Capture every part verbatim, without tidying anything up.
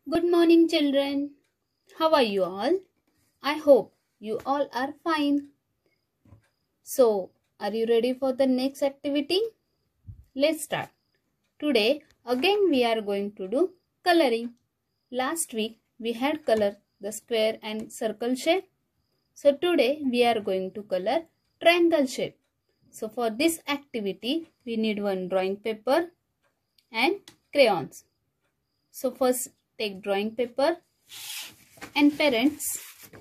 Good morning, children. How are you all? I hope you all are fine. So, are you ready for the next activity? Let's start. Today, again we are going to do coloring. Last week, we had colored the square and circle shape. So, today we are going to color triangle shape. So, for this activity, we need one drawing paper and crayons. So, first take drawing paper and parents.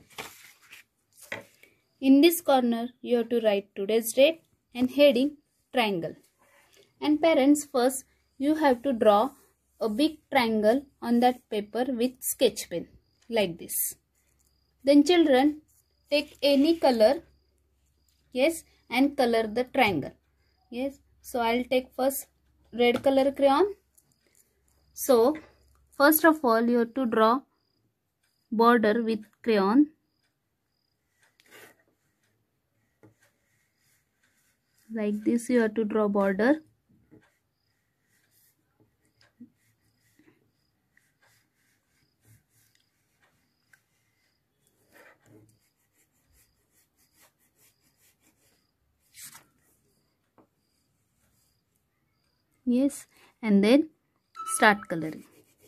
In this corner, you have to write today's date and heading triangle. And parents, first you have to draw a big triangle on that paper with sketch pen like this. Then children, take any color, yes, and color the triangle. Yes, so I'll take first red color crayon. So first of all, you have to draw border with crayon. Like this you have to draw border. Yes, and then start coloring.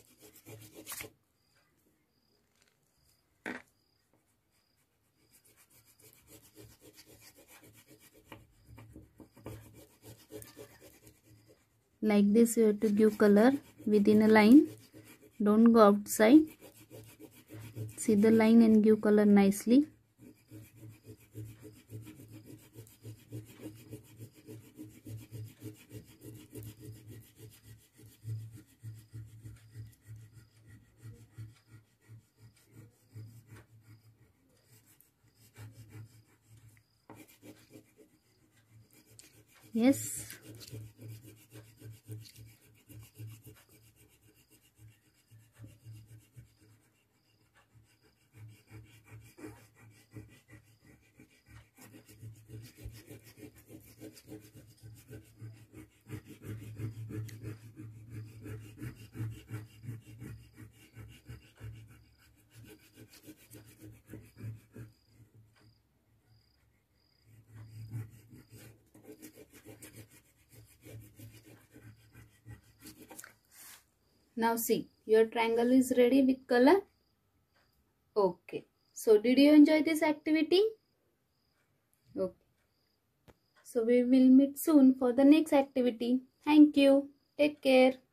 Like this you have to give color within a line. Don't go outside. See the line and give color nicely. Yes. Now see, your triangle is ready with color. Okay. So did you enjoy this activity? Okay. So we will meet soon for the next activity. Thank you. Take care.